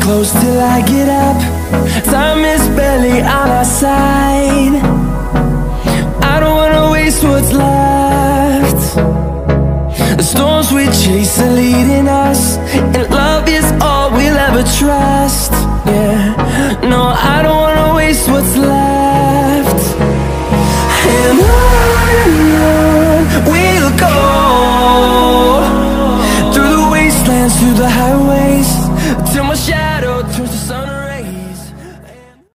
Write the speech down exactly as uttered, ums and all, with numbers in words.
close till I get up. Time is barely on our side. I don't wanna waste what's left. The storms we chase are leading us, and love is all we'll ever trust. Yeah, no, I don't wanna waste what's left. And on and on we'll go, through the wastelands, through the highways,